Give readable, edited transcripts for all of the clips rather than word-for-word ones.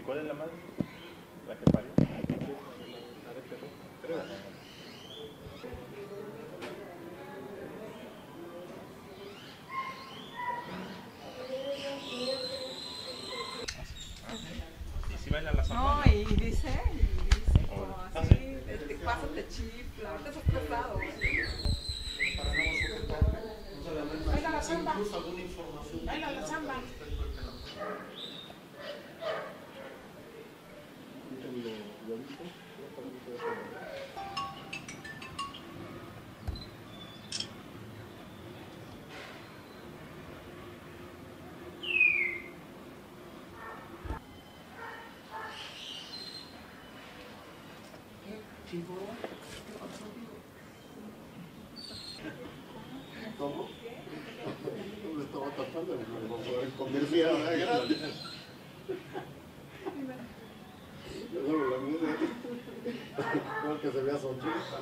cuál es la madre? ¿La que parió? Creo. ¿Y si baila la zambada? No, y dice como así, pásate chifla, ahorita es pesado. Baila la samba. Baila la samba. ¿Cómo? Me estaba tapando el comercial, gracias. Luego la mía, como que se vea sonrisa.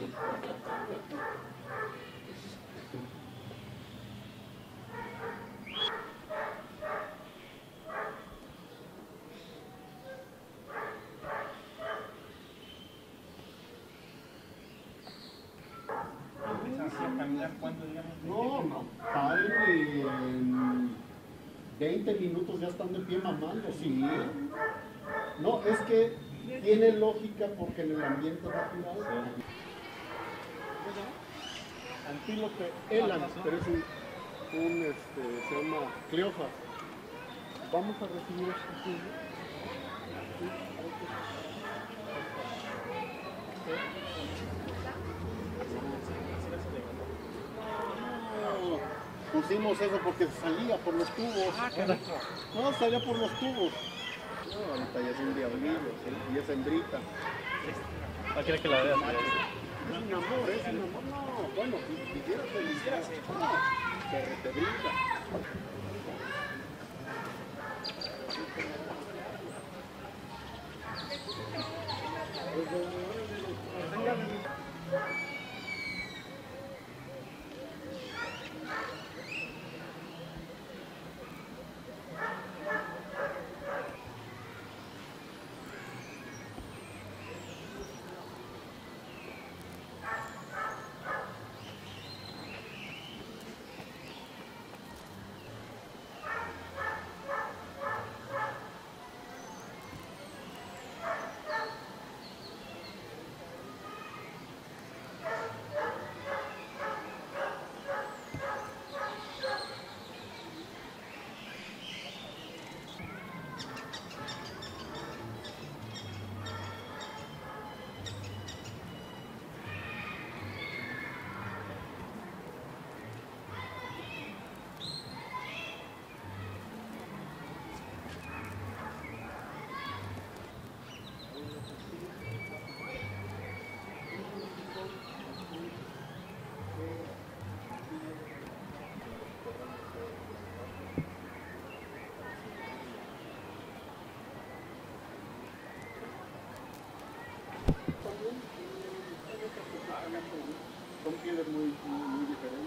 ¿Cuándo, digamos? No, paren y en 20 minutos ya están de pie mamando, sí. No, es que tiene lógica porque en el ambiente natural. Antílope elan, pero es se llama Cleofas. Vamos a recibir este estudio. Pusimos eso porque salía por los tubos. No, salía por los tubos. No, ahorita ya es un diablillo, ¿sí? Y es hembrita. ¿No quieres que la veas? Es un amor, es un amor. No, bueno, si quisieras felicidad, no, te brinda. Son pieles muy diferentes.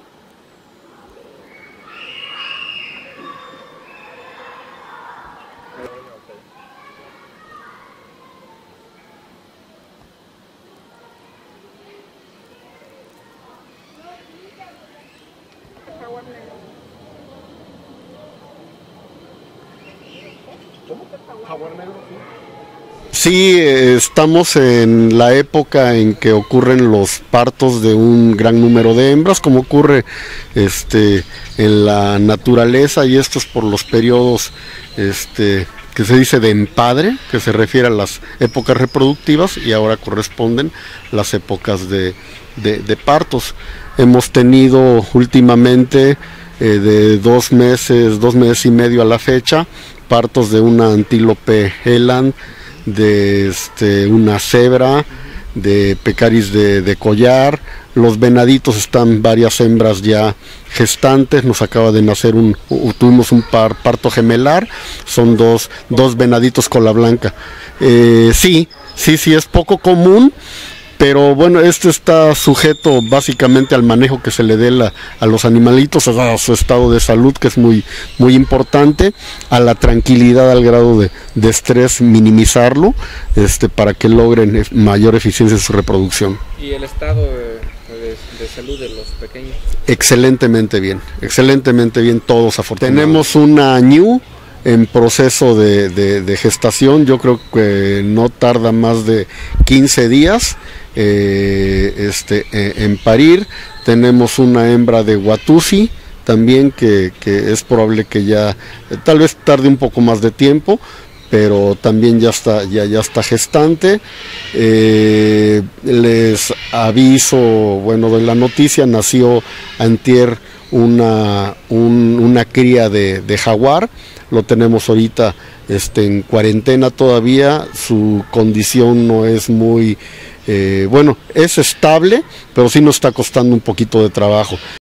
Jaguar negro, sí. Sí, estamos en la época en que ocurren los partos de un gran número de hembras, como ocurre en la naturaleza, y esto es por los periodos que se dice de empadre, que se refiere a las épocas reproductivas, y ahora corresponden las épocas de partos. Hemos tenido últimamente de 2 meses y medio a la fecha, partos de una antílope eland, de una cebra, de pecaris de collar. Los venaditos están varias hembras ya gestantes. Nos acaba de nacer tuvimos un parto gemelar, son dos venaditos cola blanca. Sí, es poco común, Pero bueno, este está sujeto básicamente al manejo que se le dé a los animalitos, a su estado de salud, que es muy importante, a la tranquilidad, al grado de estrés, minimizarlo, para que logren mayor eficiencia en su reproducción. ¿Y el estado de salud de los pequeños? Excelentemente bien, todos afortunadamente. Tenemos una ñu en proceso de gestación, yo creo que no tarda más de 15 días en parir. Tenemos una hembra de Watusi también que es probable que ya, tal vez tarde un poco más de tiempo, pero también ya está gestante. Les aviso, bueno, de la noticia, nació antier una cría de jaguar. Lo tenemos ahorita en cuarentena todavía. Su condición no es muy, es estable, pero sí nos está costando un poquito de trabajo.